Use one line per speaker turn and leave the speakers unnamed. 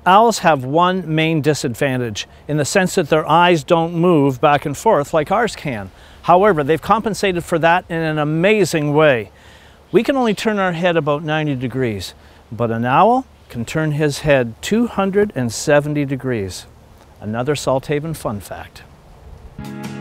Owls have one main disadvantage in the sense that their eyes don't move back and forth like ours can. However, they've compensated for that in an amazing way. We can only turn our head about 90 degrees, but an owl can turn his head 270 degrees. Another Salthaven Fun Fact.